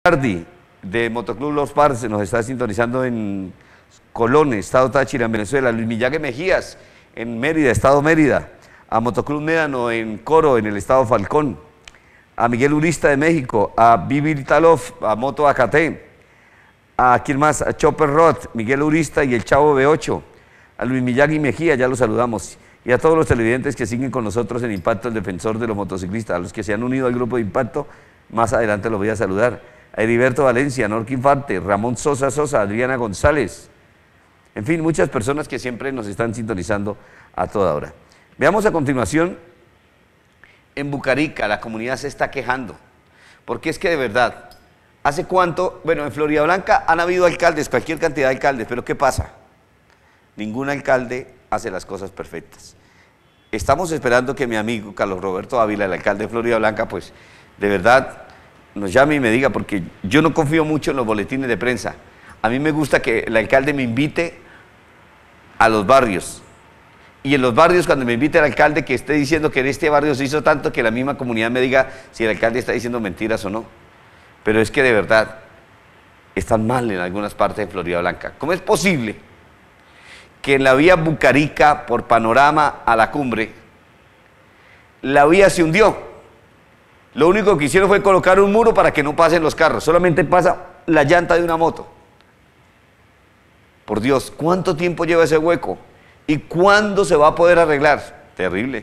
Ardi, de Motoclub Los Parce, nos está sintonizando en Colón, Estado Táchira, en Venezuela. Luis Millague Mejías, en Mérida, Estado Mérida. A Motoclub Médano, en Coro, en el Estado Falcón. A Miguel Urista de México, a Vivi Talov, a Moto Acaté. A quién más, a Chopper Roth, Miguel Urista y el Chavo B8. A Luis Millague Mejía, ya lo saludamos. Y a todos los televidentes que siguen con nosotros en Impacto, el defensor de los motociclistas. A los que se han unido al grupo de Impacto, más adelante los voy a saludar. A Heriberto Valencia, Norque Infante, Ramón Sosa, Adriana González. En fin, muchas personas que siempre nos están sintonizando a toda hora. Veamos a continuación, en Bucarica, la comunidad se está quejando. Porque es que de verdad, ¿hace cuánto? Bueno, en Florida Blanca han habido alcaldes, cualquier cantidad de alcaldes, pero ¿qué pasa? Ningún alcalde hace las cosas perfectas. Estamos esperando que mi amigo Carlos Roberto Ávila, el alcalde de Florida Blanca, pues de verdad nos llame y me diga, porque yo no confío mucho en los boletines de prensa. A mí me gusta que el alcalde me invite a los barrios. Y en los barrios, cuando me invite el alcalde, que esté diciendo que en este barrio se hizo tanto, que la misma comunidad me diga si el alcalde está diciendo mentiras o no. Pero es que de verdad están mal en algunas partes de Florida Blanca. ¿Cómo es posible que en la vía Bucarica, por Panorama a la Cumbre, la vía se hundió? Lo único que hicieron fue colocar un muro para que no pasen los carros, solamente pasa la llanta de una moto. Por Dios, ¿cuánto tiempo lleva ese hueco? ¿Y cuándo se va a poder arreglar? Terrible.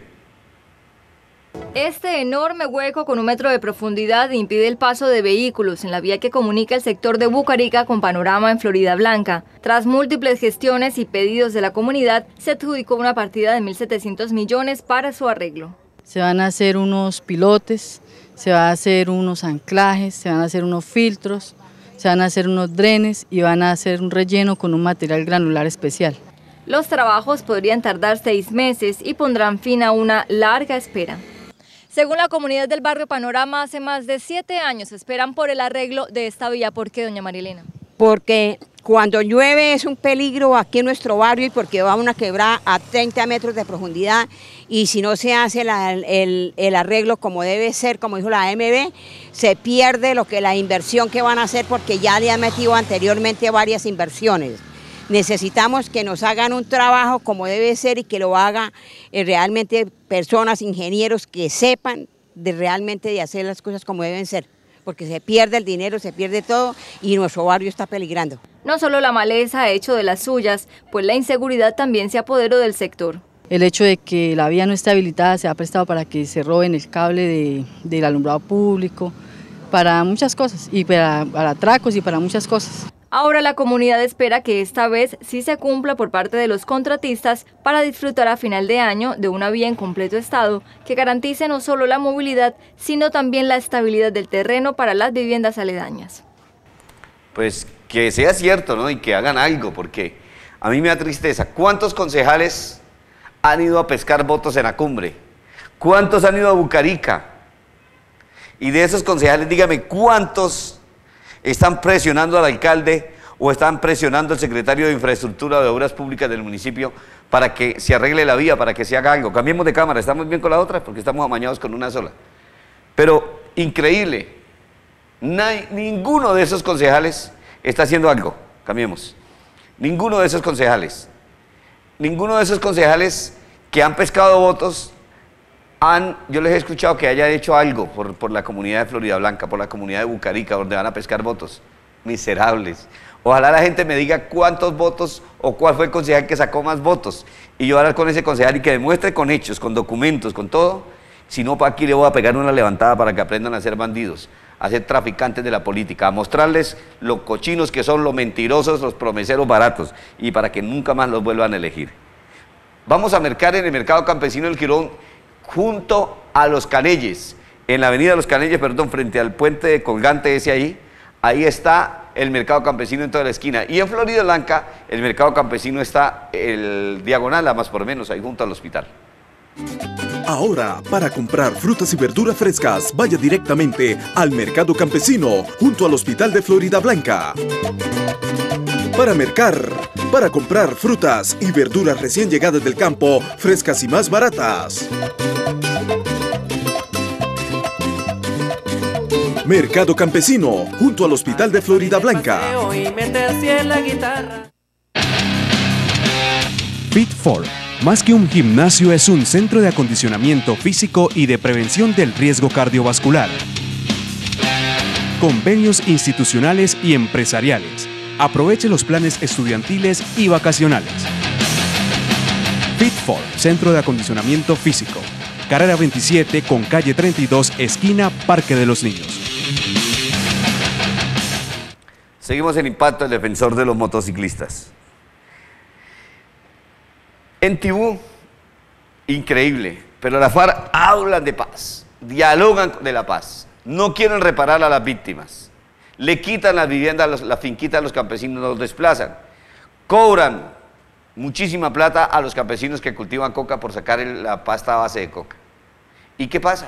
Este enorme hueco con 1 metro de profundidad impide el paso de vehículos en la vía que comunica el sector de Bucarica con Panorama en Florida Blanca. Tras múltiples gestiones y pedidos de la comunidad, se adjudicó una partida de 1.700 millones para su arreglo. Se van a hacer unos pilotes, se van a hacer unos anclajes, se van a hacer unos filtros, se van a hacer unos drenes y van a hacer un relleno con un material granular especial. Los trabajos podrían tardar 6 meses y pondrán fin a una larga espera. Según la comunidad del barrio Panorama, hace más de 7 años esperan por el arreglo de esta vía. ¿Por qué, doña Marilena? Porque cuando llueve es un peligro aquí en nuestro barrio y porque va una quebrada a 30 metros de profundidad y si no se hace el arreglo como debe ser, como dijo la AMB, se pierde la inversión que van a hacer porque ya le han metido anteriormente varias inversiones. Necesitamos que nos hagan un trabajo como debe ser y que lo hagan realmente personas, ingenieros que sepan realmente de hacer las cosas como deben ser. Porque se pierde el dinero, se pierde todo y nuestro barrio está peligrando. No solo la maleza ha hecho de las suyas, pues la inseguridad también se apoderó del sector. El hecho de que la vía no esté habilitada se ha prestado para que se roben el cable del alumbrado público, para muchas cosas, y para atracos y para muchas cosas. Ahora la comunidad espera que esta vez sí se cumpla por parte de los contratistas para disfrutar a final de año de una vía en completo estado que garantice no solo la movilidad, sino también la estabilidad del terreno para las viviendas aledañas. Pues que sea cierto, ¿no? Y que hagan algo, porque a mí me da tristeza. ¿Cuántos concejales han ido a pescar votos en la cumbre? ¿Cuántos han ido a Bucarica? Y de esos concejales, dígame, ¿cuántos están presionando al alcalde o están presionando al secretario de Infraestructura de Obras Públicas del municipio para que se arregle la vía, para que se haga algo? Cambiemos de cámara, estamos bien con la otra porque estamos amañados con una sola. Pero increíble, ninguno de esos concejales está haciendo algo. Cambiemos. Ninguno de esos concejales que han pescado votos, yo les he escuchado que haya hecho algo por la comunidad de Florida Blanca, por la comunidad de Bucarica, donde van a pescar votos. Miserables. Ojalá la gente me diga cuántos votos o cuál fue el concejal que sacó más votos. Y yo hablar con ese concejal y que demuestre con hechos, con documentos, con todo. Si no, para aquí le voy a pegar una levantada para que aprendan a ser bandidos, a ser traficantes de la política, a mostrarles lo cochinos que son, los mentirosos, los promeseros baratos, y para que nunca más los vuelvan a elegir. Vamos a mercar en el mercado campesino del Quirón, junto a Los Canelles, en la avenida Los Canelles, perdón, frente al puente de colgante ese ahí está el mercado campesino en toda la esquina. Y en Florida Blanca, el mercado campesino está el diagonal, a más por menos, ahí junto al hospital. Ahora, para comprar frutas y verduras frescas, vaya directamente al mercado campesino, junto al hospital de Florida Blanca. Para mercar, para comprar frutas y verduras recién llegadas del campo, frescas y más baratas. Mercado Campesino, junto al Hospital de Florida Blanca. Fit4, más que un gimnasio, es un centro de acondicionamiento físico y de prevención del riesgo cardiovascular. Convenios institucionales y empresariales. Aproveche los planes estudiantiles y vacacionales. Fit4, centro de acondicionamiento físico. Carrera 27 con calle 32, esquina Parque de los Niños. Seguimos en Impacto, el defensor de los motociclistas. En Tibú, increíble, pero las FARC hablan de paz, dialogan de la paz, no quieren reparar a las víctimas, le quitan las viviendas, las finquitas a los campesinos, los desplazan, cobran muchísima plata a los campesinos que cultivan coca por sacar la pasta a base de coca. ¿Y qué pasa?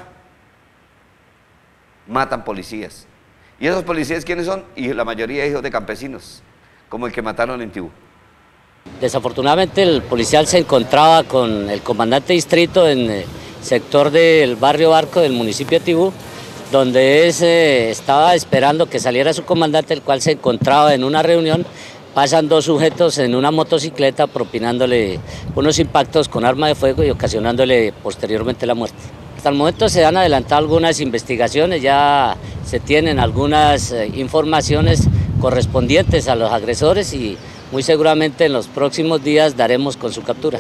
Matan policías. ¿Y esos policías quiénes son? Y la mayoría hijos de campesinos, como el que mataron en Tibú. Desafortunadamente el policial se encontraba con el comandante distrito en el sector del barrio Barco del municipio de Tibú, donde estaba esperando que saliera su comandante, el cual se encontraba en una reunión. Pasan dos sujetos en una motocicleta propinándole unos impactos con arma de fuego y ocasionándole posteriormente la muerte. Hasta el momento se han adelantado algunas investigaciones, ya se tienen algunas informaciones correspondientes a los agresores y muy seguramente en los próximos días daremos con su captura.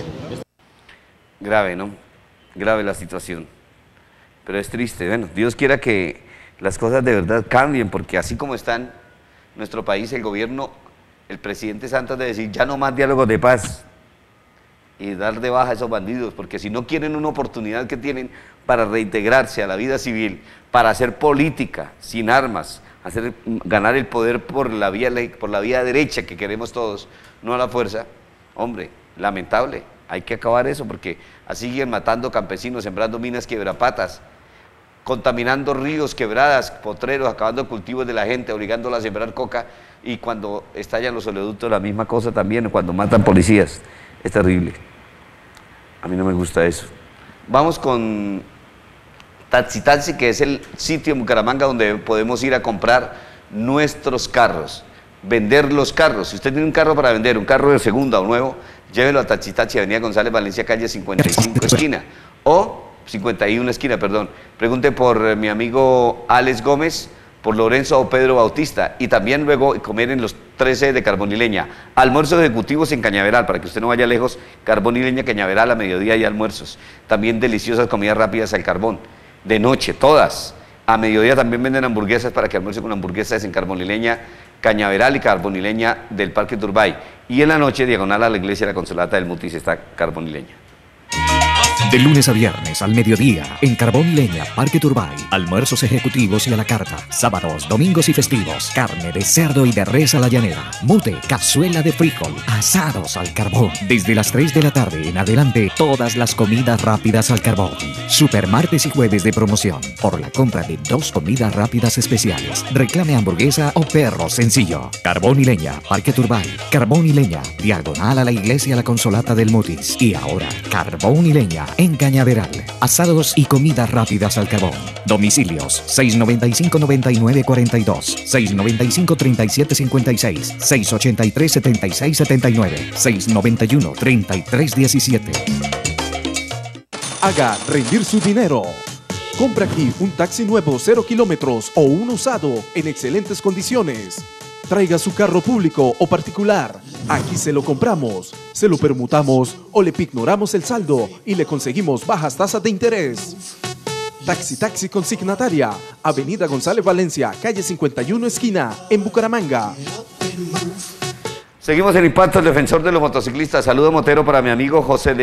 Grave, ¿no? Grave la situación. Pero es triste. Bueno, Dios quiera que las cosas de verdad cambien, porque así como está en nuestro país, el gobierno, el presidente Santos de decir ya no más diálogos de paz y dar de baja a esos bandidos, porque si no quieren una oportunidad que tienen para reintegrarse a la vida civil, para hacer política sin armas, ganar el poder por la vía derecha que queremos todos, no a la fuerza, hombre, lamentable, hay que acabar eso, porque así siguen matando campesinos, sembrando minas quebrapatas, contaminando ríos, quebradas, potreros, acabando cultivos de la gente, obligándola a sembrar coca, y cuando estallan los oleoductos la misma cosa también, cuando matan policías, es terrible. A mí no me gusta eso. Vamos con Taxi, que es el sitio en Bucaramanga donde podemos ir a comprar nuestros carros, vender los carros. Si usted tiene un carro para vender, un carro de segunda o nuevo, llévelo a Taxi, Avenida González Valencia, calle 55 esquina, o 51 esquina, perdón. Pregunte por mi amigo Alex Gómez, por Lorenzo o Pedro Bautista, y también luego comer en los 13 de Carbón y Leña. Almuerzos ejecutivos en Cañaveral, para que usted no vaya lejos, Carbón y Leña, Cañaveral, a mediodía hay almuerzos. También deliciosas comidas rápidas al carbón, de noche, todas. A mediodía también venden hamburguesas para que almuerce con hamburguesas en Carbón y Leña, Cañaveral y Carbón y Leña del Parque Turbay. Y en la noche, diagonal a la iglesia de la Consolata del Mutis, está Carbón y Leña. De lunes a viernes al mediodía, en Carbón y Leña, Parque Turbay, almuerzos ejecutivos y a la carta. Sábados, domingos y festivos, carne de cerdo y de res a la llanera, mute, cazuela de frijol, asados al carbón. Desde las 3 de la tarde en adelante, todas las comidas rápidas al carbón. Supermartes y jueves de promoción. Por la compra de 2 comidas rápidas especiales, reclame hamburguesa o perro sencillo. Carbón y Leña, Parque Turbay. Carbón y Leña, diagonal a la iglesia La Consolata del Mutis. Y ahora, Carbón y Leña en Cañaveral. Asados y comidas rápidas al carbón. Domicilios 695-9942, 695-3756, 683-7679, 691-3317. Haga rendir su dinero. Compra aquí un taxi nuevo 0 kilómetros o un usado en excelentes condiciones. Traiga su carro público o particular. Aquí se lo compramos, se lo permutamos o le pignoramos el saldo y le conseguimos bajas tasas de interés. Taxi consignataria, Avenida González Valencia, calle 51 esquina, en Bucaramanga. Seguimos en Impacto, el defensor de los motociclistas. Saludo motero para mi amigo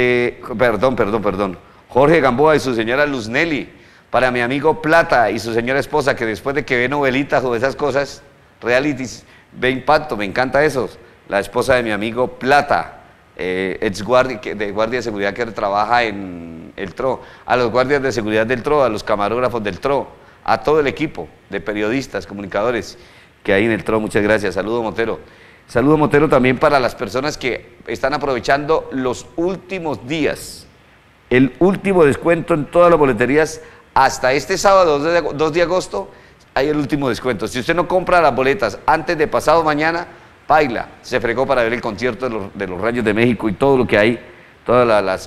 Jorge Gamboa y su señora Luz Nelly. Para mi amigo Plata y su señora esposa, que después de que ve novelitas o esas cosas, realities, ve Impacto, me encanta eso. La esposa de mi amigo Plata, ex guardia de seguridad que trabaja en el TRO, a los guardias de seguridad del TRO, a los camarógrafos del TRO, a todo el equipo de periodistas, comunicadores que hay en el TRO, muchas gracias. Saludo Motero. Saludo Motero también para las personas que están aprovechando los últimos días, el último descuento en todas las boleterías hasta este sábado 2 de agosto. hay el último descuento. Si usted no compra las boletas antes de pasado mañana, baila, se fregó para ver el concierto de los Rayos de México y todo lo que hay, todas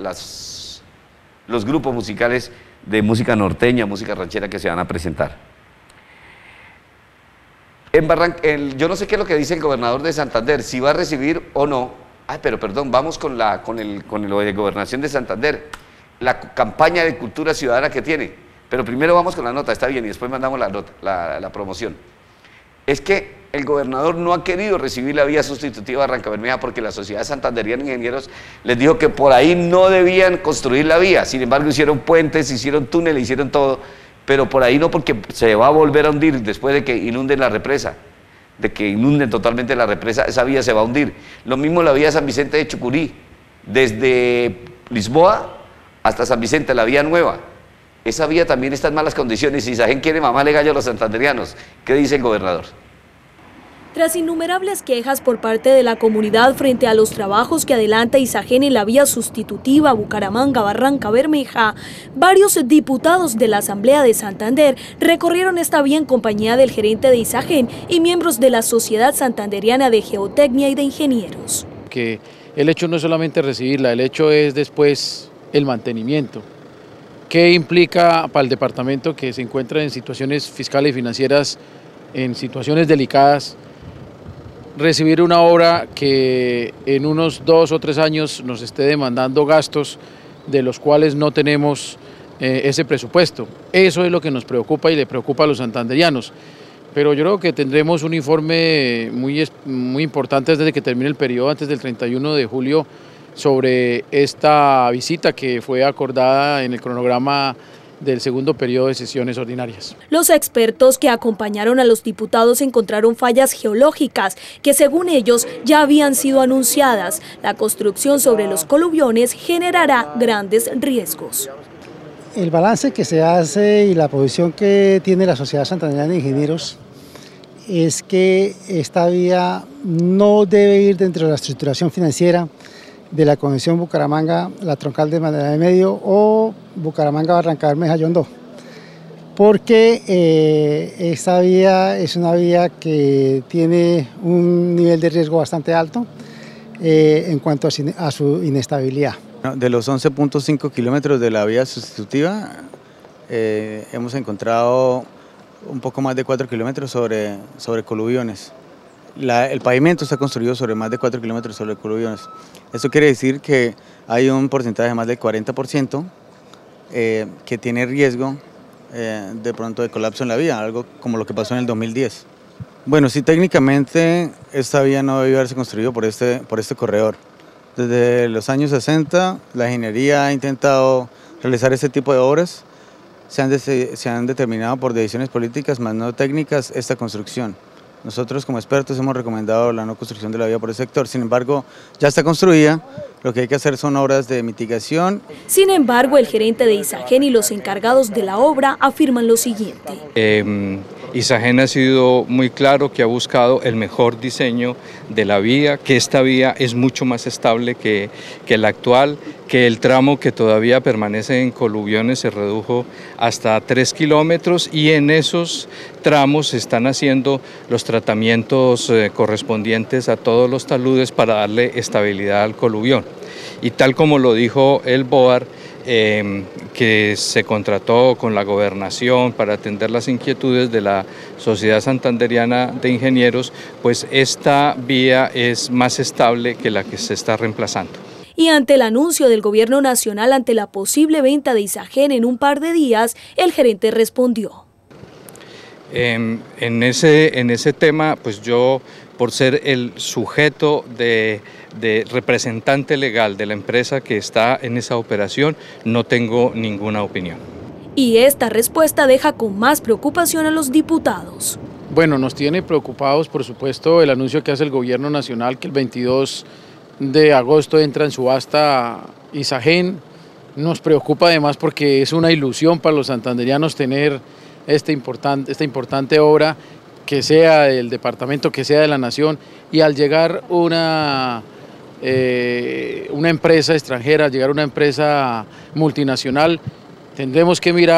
los grupos musicales de música norteña, música ranchera que se van a presentar. Yo no sé qué es lo que dice el gobernador de Santander, si va a recibir o no. Pero perdón, vamos con lo de Gobernación de Santander, la campaña de cultura ciudadana que tiene. Pero primero vamos con la nota, está bien, y después mandamos la promoción. Es que el gobernador no ha querido recibir la vía sustitutiva de Barranca Bermeja porque la Sociedad Santanderiana de Ingenieros les dijo que por ahí no debían construir la vía. Sin embargo, hicieron puentes, hicieron túneles, hicieron todo, pero por ahí no, porque se va a volver a hundir después de que inunden la represa, de que inunden totalmente la represa, esa vía se va a hundir. Lo mismo la vía San Vicente de Chucurí, desde Lisboa hasta San Vicente, la vía nueva. Esa vía también está en malas condiciones y Isagen quiere mamarle gallo a los santanderianos. ¿Qué dice el gobernador? Tras innumerables quejas por parte de la comunidad frente a los trabajos que adelanta Isagen en la vía sustitutiva Bucaramanga-Barranca Bermeja, varios diputados de la Asamblea de Santander recorrieron esta vía en compañía del gerente de Isagen y miembros de la Sociedad Santanderiana de Geotecnia y de Ingenieros. Que el hecho no es solamente recibirla, el hecho es después el mantenimiento. ¿Qué implica para el departamento que se encuentra en situaciones fiscales y financieras, en situaciones delicadas, recibir una obra que en unos 2 o 3 años nos esté demandando gastos de los cuales no tenemos ese presupuesto? Eso es lo que nos preocupa y le preocupa a los santanderianos. Pero yo creo que tendremos un informe muy importante antes de que termine el periodo, antes del 31 de julio, sobre esta visita que fue acordada en el cronograma del segundo periodo de sesiones ordinarias. Los expertos que acompañaron a los diputados encontraron fallas geológicas que, según ellos, ya habían sido anunciadas. La construcción sobre los coluviones generará grandes riesgos. El balance que se hace y la posición que tiene la Sociedad Santanderiana de Ingenieros es que esta vía no debe ir dentro de la estructuración financiera de la conexión Bucaramanga, la troncal de Madera de Medio o Bucaramanga-Barranca Bermeja-Yondó, porque esta vía es una vía que tiene un nivel de riesgo bastante alto en cuanto a su inestabilidad. De los 11.5 kilómetros de la vía sustitutiva, hemos encontrado un poco más de 4 kilómetros sobre coluviones. El pavimento está construido sobre más de 4 kilómetros sobre coluviones. Eso quiere decir que hay un porcentaje de más del 40% que tiene riesgo de pronto de colapso en la vía, algo como lo que pasó en el 2010. Bueno, sí, técnicamente esta vía no debió haberse construido por este corredor. Desde los años 60 la ingeniería ha intentado realizar este tipo de obras, se han determinado por decisiones políticas más no técnicas esta construcción. Nosotros como expertos hemos recomendado la no construcción de la vía por el sector, sin embargo ya está construida, lo que hay que hacer son obras de mitigación. Sin embargo, el gerente de Isagen y los encargados de la obra afirman lo siguiente. Isagen ha sido muy claro que ha buscado el mejor diseño de la vía, que esta vía es mucho más estable que la actual, que el tramo que todavía permanece en coluviones se redujo hasta 3 kilómetros y en esos tramos se están haciendo los tratamientos correspondientes a todos los taludes para darle estabilidad al coluvión. Y tal como lo dijo el BOAR, que se contrató con la gobernación para atender las inquietudes de la Sociedad Santanderiana de Ingenieros, pues esta vía es más estable que la que se está reemplazando. Y ante el anuncio del gobierno nacional ante la posible venta de Isagen en un par de días, el gerente respondió. En ese tema, pues yo, por ser el sujeto de representante legal de la empresa que está en esa operación, no tengo ninguna opinión. Y esta respuesta deja con más preocupación a los diputados. Bueno, nos tiene preocupados, por supuesto, el anuncio que hace el gobierno nacional que el 22 de agosto entra en subasta Isagen. Nos preocupa además porque es una ilusión para los santanderianos tener esta importante obra, que sea del departamento, que sea de la nación, y al llegar una empresa extranjera, al llegar una empresa multinacional, tendremos que mirar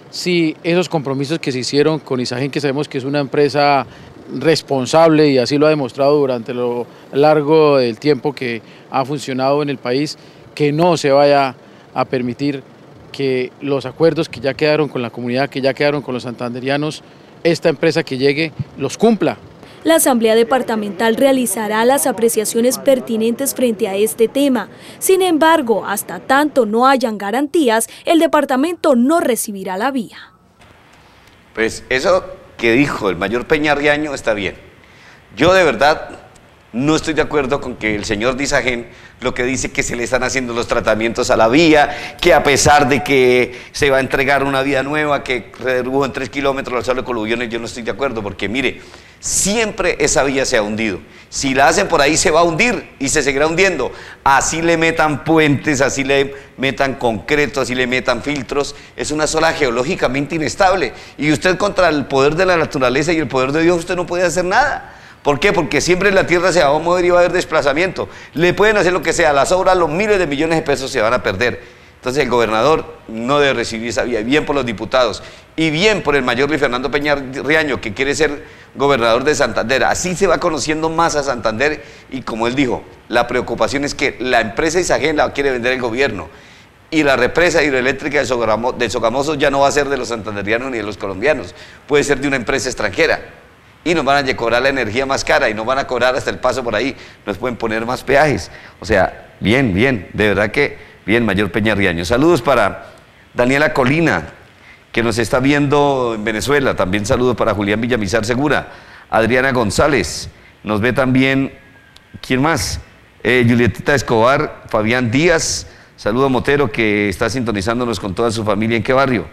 si esos compromisos que se hicieron con Isagen, que sabemos que es una empresa responsable y así lo ha demostrado durante lo largo del tiempo que ha funcionado en el país, que no se vaya a permitir que los acuerdos que ya quedaron con la comunidad, que ya quedaron con los santanderianos, esta empresa que llegue los cumpla. La Asamblea Departamental realizará las apreciaciones pertinentes frente a este tema. Sin embargo, hasta tanto no hayan garantías, el departamento no recibirá la vía. Pues eso que dijo el mayor Peña Riaño está bien. Yo de verdad no estoy de acuerdo con que el señor de Isagen lo que dice que se le están haciendo los tratamientos a la vía, que a pesar de que se va a entregar una vía nueva, que redujo en 3 kilómetros al suelo de coluviones, yo no estoy de acuerdo, porque mire, siempre esa vía se ha hundido. Si la hacen por ahí se va a hundir y se seguirá hundiendo. Así le metan puentes, así le metan concreto, así le metan filtros, es una zona geológicamente inestable. Y usted contra el poder de la naturaleza y el poder de Dios, usted no puede hacer nada. ¿Por qué? Porque siempre la tierra se va a mover y va a haber desplazamiento. Le pueden hacer lo que sea, las obras, los miles de millones de pesos se van a perder. Entonces el gobernador no debe recibir esa vía. Bien por los diputados y bien por el mayor Luis Fernando Peña Riaño, que quiere ser gobernador de Santander. Así se va conociendo más a Santander y, como él dijo, la preocupación es que la empresa Isagen la quiere vender el gobierno y la represa hidroeléctrica de Sogamoso ya no va a ser de los santanderianos ni de los colombianos, puede ser de una empresa extranjera. Y nos van a cobrar la energía más cara y nos van a cobrar hasta el paso por ahí, nos pueden poner más peajes. O sea, bien, de verdad que bien, mayor Peña Riaño. Saludos para Daniela Colina, que nos está viendo en Venezuela. También saludos para Julián Villamizar Segura, Adriana González, nos ve también, ¿quién más? Julietita Escobar, Fabián Díaz, saludo Motero, que está sintonizándonos con toda su familia. ¿En qué barrio?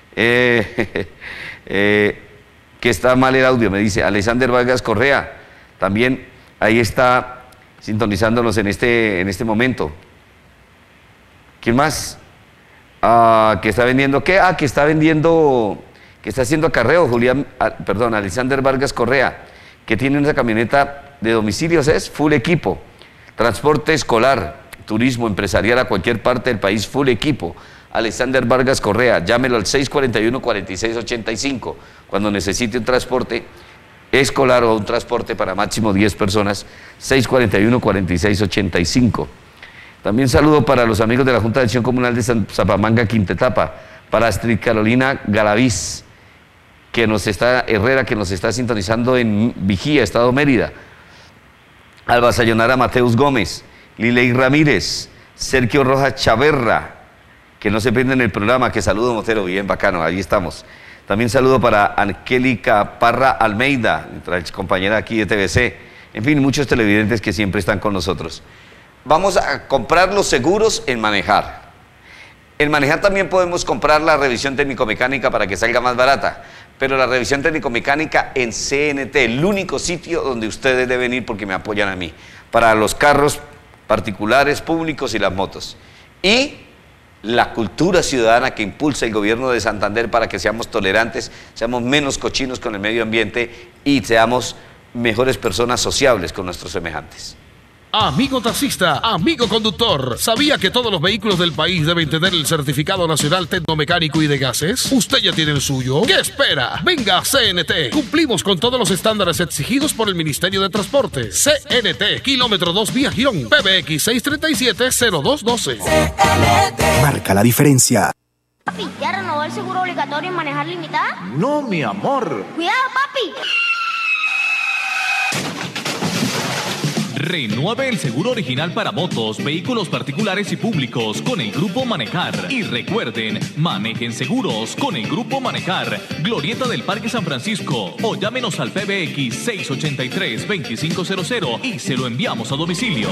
Que está mal el audio, me dice Alexander Vargas Correa, también ahí está sintonizándonos en este momento. ¿Quién más? Que está vendiendo, ¿qué? Que está vendiendo, que está haciendo acarreo, Alexander Vargas Correa, que tiene una camioneta de domicilios, es full equipo, transporte escolar, turismo empresarial a cualquier parte del país, full equipo. Alexander Vargas Correa, llámelo al 641-4685 cuando necesite un transporte escolar o un transporte para máximo 10 personas, 641-4685. También saludo para los amigos de la Junta de Acción Comunal de Zapamanga, Quintetapa, para Astrid Carolina Galaviz, Herrera, que nos está sintonizando en Vigía, Estado Mérida, Alba Sayonara Mateus Gómez, Lilei Ramírez, Sergio Rojas Chaverra, que no se pierden el programa, que saludo Motero, bien bacano, ahí estamos. También saludo para Angélica Parra Almeida, nuestra ex compañera aquí de TVC, en fin, muchos televidentes que siempre están con nosotros. Vamos a comprar los seguros en Manejar. En Manejar también podemos comprar la revisión técnico-mecánica para que salga más barata, pero la revisión técnico-mecánica en CNT, el único sitio donde ustedes deben ir porque me apoyan a mí, para los carros particulares, públicos y las motos. Y la cultura ciudadana que impulsa el gobierno de Santander para que seamos tolerantes, seamos menos cochinos con el medio ambiente y seamos mejores personas sociables con nuestros semejantes. Amigo taxista, amigo conductor, ¿sabía que todos los vehículos del país deben tener el certificado nacional tecnomecánico y de gases? ¿Usted ya tiene el suyo? ¿Qué espera? Venga a CNT. Cumplimos con todos los estándares exigidos por el Ministerio de Transporte. CNT, kilómetro 2 vía Girón, PBX 637-0212. Marca la diferencia. Papi, ¿ya renovó el seguro obligatorio en Manejar Limitada? No, mi amor. ¡Cuidado, papi! Renueve el seguro original para motos, vehículos particulares y públicos con el Grupo Manejar. Y recuerden, manejen seguros con el Grupo Manejar. Glorieta del Parque San Francisco o llámenos al PBX 683-2500 y se lo enviamos a domicilio.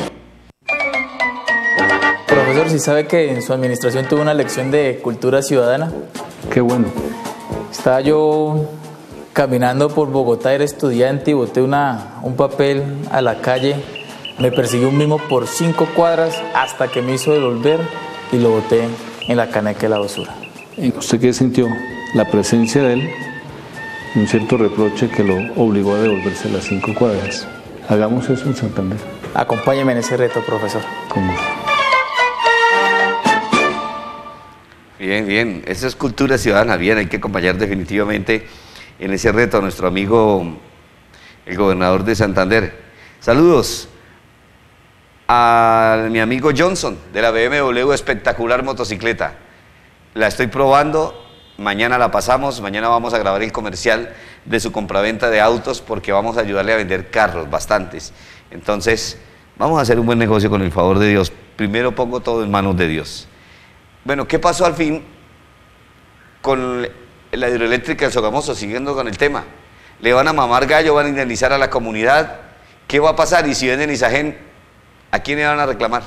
Profesor, ¿sí sabe que en su administración tuvo una lección de cultura ciudadana? Qué bueno. Estaba yo caminando por Bogotá, era estudiante y boté un papel a la calle. Me persiguió un mimo por 5 cuadras hasta que me hizo devolver y lo boté en la caneca de la basura. ¿Usted qué sintió? La presencia de él, un cierto reproche que lo obligó a devolverse las 5 cuadras. Hagamos eso en Santander. Acompáñeme en ese reto, profesor. Con gusto. Bien, bien, eso es cultura ciudadana, bien, hay que acompañar definitivamente en ese reto a nuestro amigo, el gobernador de Santander. Saludos a mi amigo Johnson de la BMW espectacular motocicleta. La estoy probando, mañana la pasamos, mañana vamos a grabar el comercial de su compraventa de autos porque vamos a ayudarle a vender carros, bastantes. Entonces, vamos a hacer un buen negocio con el favor de Dios. Primero pongo todo en manos de Dios. Bueno, ¿qué pasó al fin con la hidroeléctrica del Sogamoso? Siguiendo con el tema. ¿Le van a mamar gallo, van a indemnizar a la comunidad? ¿Qué va a pasar? Y si venden Isagen, ¿a quién le van a reclamar?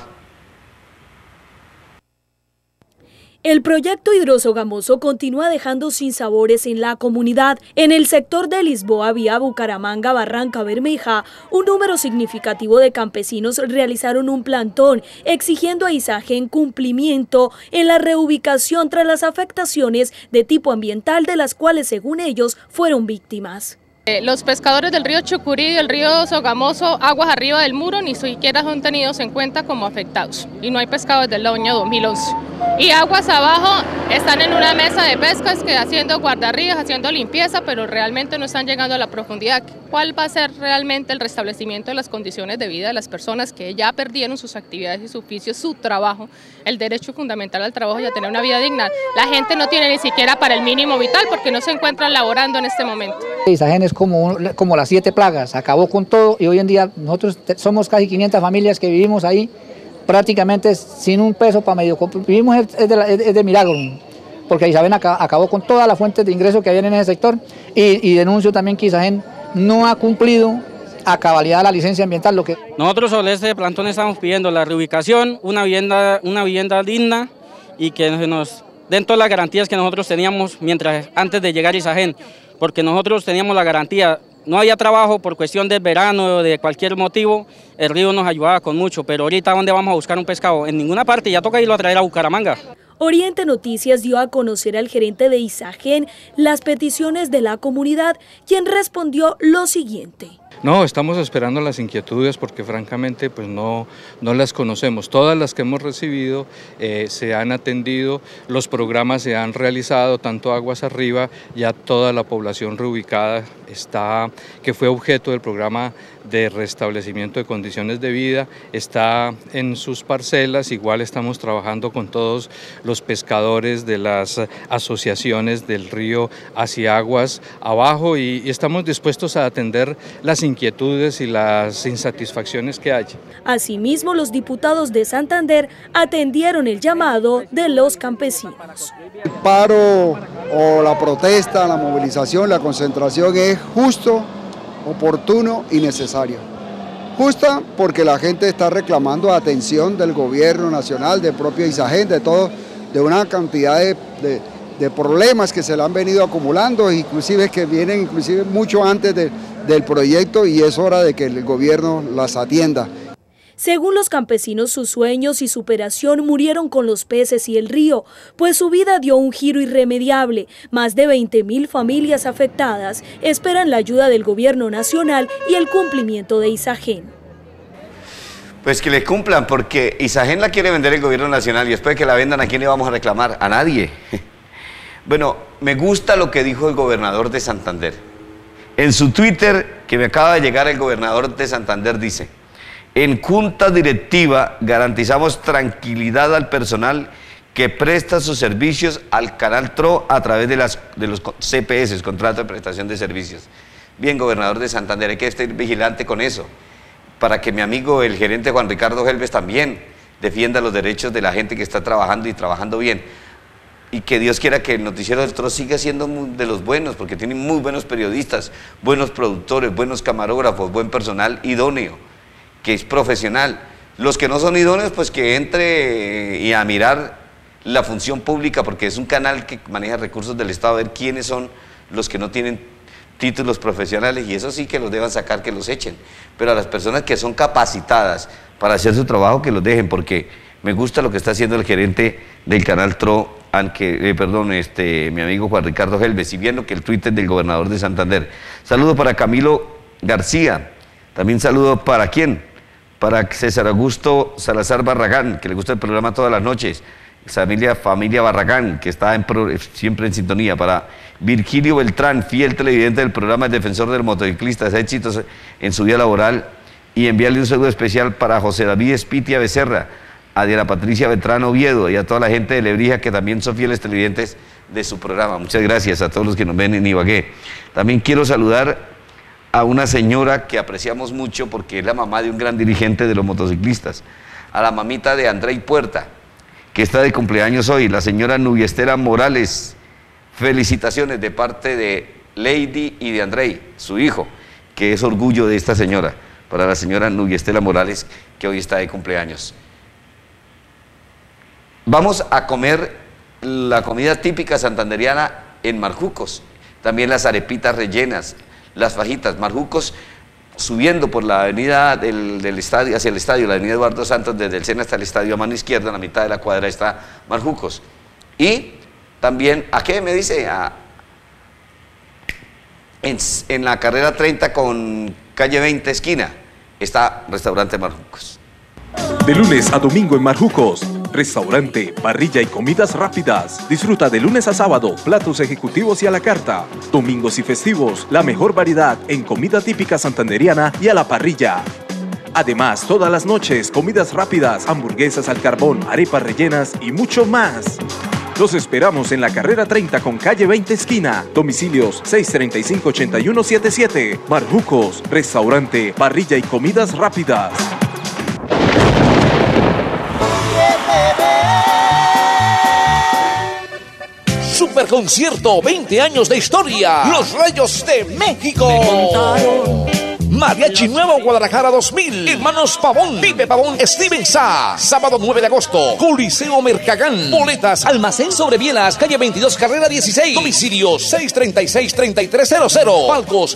El proyecto Hidrosogamoso continúa dejando sinsabores en la comunidad. En el sector de Lisboa, vía Bucaramanga, Barranca Bermeja, un número significativo de campesinos realizaron un plantón exigiendo a Isagen cumplimiento en la reubicación tras las afectaciones de tipo ambiental de las cuales, según ellos, fueron víctimas. Los pescadores del río Chucurí y del río Sogamoso, aguas arriba del muro, ni siquiera son tenidos en cuenta como afectados y no hay pescado desde el año 2011. Y aguas abajo están en una mesa de pescas que haciendo guardarrías, haciendo limpieza, pero realmente no están llegando a la profundidad. ¿Cuál va a ser realmente el restablecimiento de las condiciones de vida de las personas que ya perdieron sus actividades y su oficio, su trabajo, el derecho fundamental al trabajo y a tener una vida digna? La gente no tiene ni siquiera para el mínimo vital porque no se encuentran laborando en este momento. Isagen es como las 7 plagas, acabó con todo y hoy en día nosotros somos casi 500 familias que vivimos ahí prácticamente sin un peso para medio, vivimos es de milagro, porque Isagen acabó con todas las fuentes de ingreso que había en ese sector y denuncio también que Isagen no ha cumplido a cabalidad la licencia ambiental. Nosotros sobre este plantón estamos pidiendo la reubicación, una vivienda digna y que nos den todas las garantías que nosotros teníamos antes de llegar a Isagen, porque nosotros teníamos la garantía. No había trabajo por cuestión del verano o de cualquier motivo, el río nos ayudaba con mucho, pero ahorita ¿dónde vamos a buscar un pescado? En ninguna parte, ya toca irlo a traer a Bucaramanga. Oriente Noticias dio a conocer al gerente de Isagen las peticiones de la comunidad, quien respondió lo siguiente. No, estamos esperando las inquietudes porque francamente pues no las conocemos. Todas las que hemos recibido se han atendido, los programas se han realizado, tanto aguas arriba, ya toda la población reubicada que fue objeto del programa de restablecimiento de condiciones de vida, está en sus parcelas. Igual estamos trabajando con todos los pescadores de las asociaciones del río hacia aguas abajo y estamos dispuestos a atender las inquietudes y las insatisfacciones que haya. Asimismo, los diputados de Santander atendieron el llamado de los campesinos. El paro o la protesta, la movilización, la concentración es justo, oportuno y necesario. Justa porque la gente está reclamando atención del gobierno nacional, del propio Isagen, de una cantidad de problemas que se le han venido acumulando, inclusive que vienen mucho antes del proyecto, y es hora de que el gobierno las atienda. Según los campesinos, sus sueños y superación murieron con los peces y el río, pues su vida dio un giro irremediable. Más de 20.000 familias afectadas esperan la ayuda del gobierno nacional y el cumplimiento de Isagen. Pues que le cumplan, porque Isagen la quiere vender el gobierno nacional y después de que la vendan, ¿a quién le vamos a reclamar? A nadie. Bueno, me gusta lo que dijo el gobernador de Santander. En su Twitter, que me acaba de llegar, el gobernador de Santander dice: en junta directiva garantizamos tranquilidad al personal que presta sus servicios al Canal TRO a través de los CPS, contrato de prestación de servicios. Bien, gobernador de Santander, hay que estar vigilante con eso, para que mi amigo el gerente Juan Ricardo Helves también defienda los derechos de la gente que está trabajando y trabajando bien. Y que Dios quiera que el noticiero del TRO siga siendo de los buenos, porque tienen muy buenos periodistas, buenos productores, buenos camarógrafos, buen personal idóneo, que es profesional. Los que no son idóneos, pues que entre y a mirar la función pública, porque es un canal que maneja recursos del Estado, a ver quiénes son los que no tienen títulos profesionales, y eso sí que los deban sacar, que los echen. Pero a las personas que son capacitadas para hacer su trabajo, que los dejen, porque me gusta lo que está haciendo el gerente del Canal TRO, mi amigo Juan Ricardo Helves, y viendo que el Twitter del gobernador de Santander. Saludo para Camilo García, también saludo para ¿quién? Para César Augusto Salazar Barragán, que le gusta el programa todas las noches. familia Barragán, que está siempre en sintonía, para Virgilio Beltrán, fiel televidente del programa El Defensor del Motociclista, éxitos en su vida laboral, y enviarle un saludo especial para José David Espitia Becerra, a Diana Patricia Beltrán Oviedo y a toda la gente de Lebrija que también son fieles televidentes de su programa. Muchas gracias a todos los que nos ven en Ibagué. También quiero saludar a una señora que apreciamos mucho porque es la mamá de un gran dirigente de los motociclistas, a la mamita de Andrei Puerta, que está de cumpleaños hoy, la señora Nubiestela Morales. Felicitaciones de parte de Lady y de Andrei, su hijo, que es orgullo de esta señora, para la señora Nubiestela Morales, que hoy está de cumpleaños. Vamos a comer la comida típica santanderiana en Marjucos, también las arepitas rellenas, las fajitas. Marjucos, subiendo por la avenida del estadio, hacia el estadio, la avenida Eduardo Santos, desde el Sena hasta el estadio, a mano izquierda, en la mitad de la cuadra está Marjucos. Y también, ¿a qué me dice? En la carrera 30 con calle 20 esquina, está Restaurante Marjucos. De lunes a domingo en Marjucos, restaurante, parrilla y comidas rápidas. Disfruta de lunes a sábado, platos ejecutivos y a la carta. Domingos y festivos, la mejor variedad en comida típica santanderiana y a la parrilla. Además, todas las noches, comidas rápidas, hamburguesas al carbón, arepas rellenas y mucho más. Los esperamos en la carrera 30 con calle 20 esquina. Domicilios 635-8177. Marjucos, restaurante, parrilla y comidas rápidas. Superconcierto, 20 años de historia. Los Rayos de México. Mariachi Nuevo Guadalajara 2000. Hermanos Pavón, Pipe Pavón, Steven Sá. Sábado 9 de agosto. Coliseo Mercagán. Boletas, Almacén Sobre Bielas, calle 22, carrera 16. Domicilio 636-3300. Palcos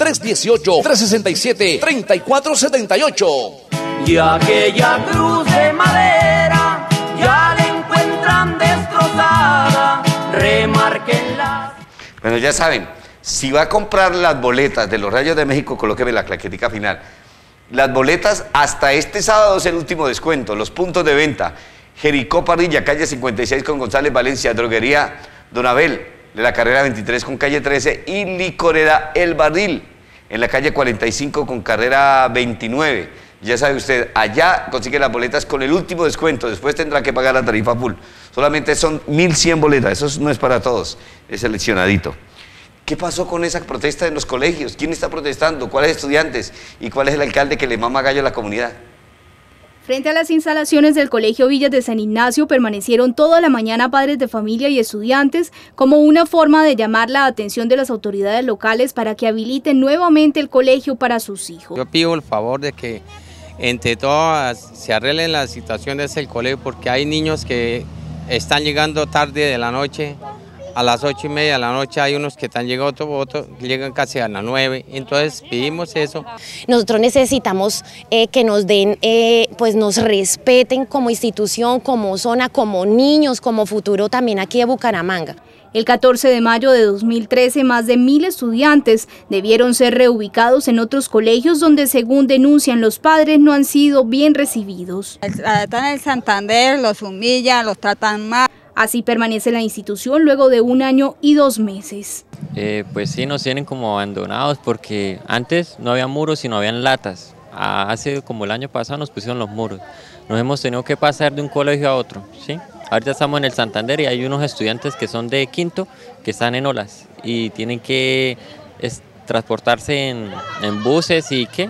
318-367-3478. Y aquella cruz de madera ya la encuentran destrozada. Remárquenla. Bueno, ya saben, si va a comprar las boletas de los Rayos de México, colóqueme la claquetica final. Las boletas hasta este sábado es el último descuento. Los puntos de venta: Jericó Parrilla, calle 56 con González Valencia, Droguería Don Abel, de la carrera 23 con calle 13, y Licorera El Barril, en la calle 45 con carrera 29. Ya sabe usted, allá consigue las boletas con el último descuento, después tendrá que pagar la tarifa full. Solamente son 1.100 boletas, eso no es para todos, es seleccionadito. ¿Qué pasó con esa protesta en los colegios? ¿Quién está protestando? ¿Cuáles estudiantes? ¿Y cuál es el alcalde que le mama gallo a la comunidad? Frente a las instalaciones del Colegio Villas de San Ignacio permanecieron toda la mañana padres de familia y estudiantes como una forma de llamar la atención de las autoridades locales para que habiliten nuevamente el colegio para sus hijos. Yo pido el favor de que entre todas se arreglen las situaciones del colegio, porque hay niños que están llegando tarde de la noche, a las 8:30 de la noche hay unos que están llegando, otros llegan casi a las 9, entonces pedimos eso. Nosotros necesitamos que nos den, pues nos respeten como institución, como zona, como niños, como futuro también aquí de Bucaramanga. El 14 de mayo de 2013, más de 1.000 estudiantes debieron ser reubicados en otros colegios donde, según denuncian los padres, no han sido bien recibidos. Están en el Santander, los humillan, los tratan mal. Así permanece la institución luego de 1 año y 2 meses. Pues sí, nos tienen como abandonados porque antes no había muros sino habían latas. Hace como el año pasado nos pusieron los muros. Nos hemos tenido que pasar de un colegio a otro, ¿sí? Ahorita estamos en el Santander y hay unos estudiantes que son de quinto que están en olas y tienen que transportarse en buses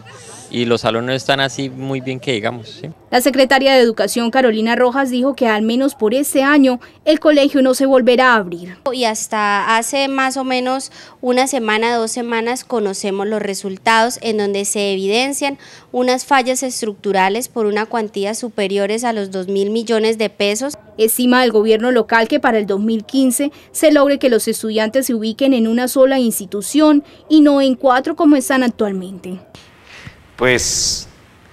y los salones están así muy bien que digamos, ¿sí? La secretaria de Educación, Carolina Rojas, dijo que al menos por este año el colegio no se volverá a abrir. Y hasta hace más o menos 1 semana, 2 semanas conocemos los resultados en donde se evidencian unas fallas estructurales por una cuantía superiores a los 2.000 millones de pesos. Estima el gobierno local que para el 2015 se logre que los estudiantes se ubiquen en una sola institución y no en 4 como están actualmente. Pues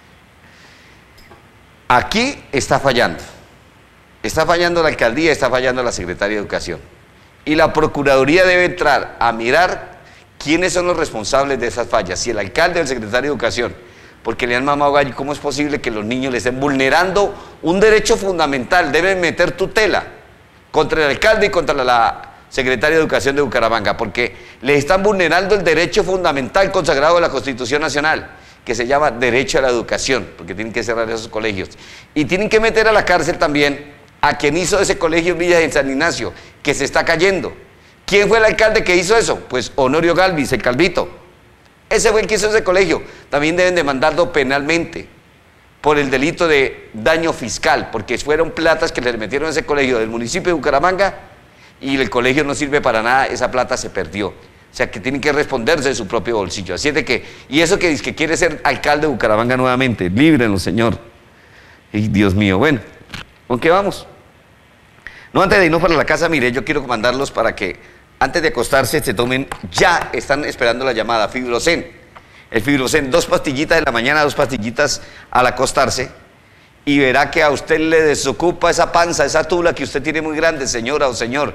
aquí está fallando la alcaldía, está fallando la Secretaría de Educación, y la Procuraduría debe entrar a mirar quiénes son los responsables de esas fallas, si el alcalde o el secretario de Educación, porque le han mamado gallo. ¿Cómo es posible que los niños le estén vulnerando un derecho fundamental? Deben meter tutela contra el alcalde y contra la secretaria de Educación de Bucaramanga, porque le están vulnerando el derecho fundamental consagrado en la Constitución Nacional, que se llama derecho a la educación, porque tienen que cerrar esos colegios. Y tienen que meter a la cárcel también a quien hizo ese colegio en Villa de San Ignacio, que se está cayendo. ¿Quién fue el alcalde que hizo eso? Pues Honorio Galvis, el Calvito. Ese fue el que hizo ese colegio. También deben demandarlo penalmente por el delito de daño fiscal, porque fueron platas que le metieron a ese colegio del municipio de Bucaramanga y el colegio no sirve para nada, esa plata se perdió. O sea, que tienen que responderse de su propio bolsillo. Así es de que, y eso que dice que quiere ser alcalde de Bucaramanga nuevamente, líbrenlo, señor. Y Dios mío, bueno, ¿con qué vamos? No, antes de irnos para la casa, mire, yo quiero mandarlos para que antes de acostarse se tomen, ya están esperando la llamada, Fibrocen. El Fibrocen, 2 pastillitas en la mañana, 2 pastillitas al acostarse, y verá que a usted le desocupa esa panza, esa tula que usted tiene muy grande, señora o señor.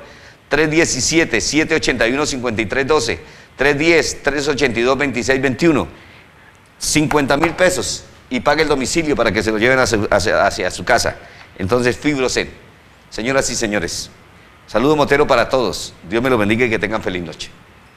317-781-5312, 310-382-2621, 50.000 pesos, y pague el domicilio para que se lo lleven hacia su casa. Entonces, Fibrocen. Señoras y señores, saludo motero para todos. Dios me lo bendiga y que tengan feliz noche.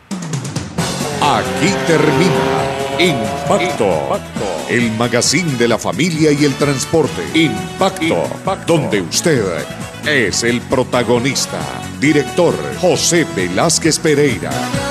Aquí termina Impacto, el magazine de la familia y el transporte. Impacto, donde usted es el protagonista. Director José Velázquez Pereira.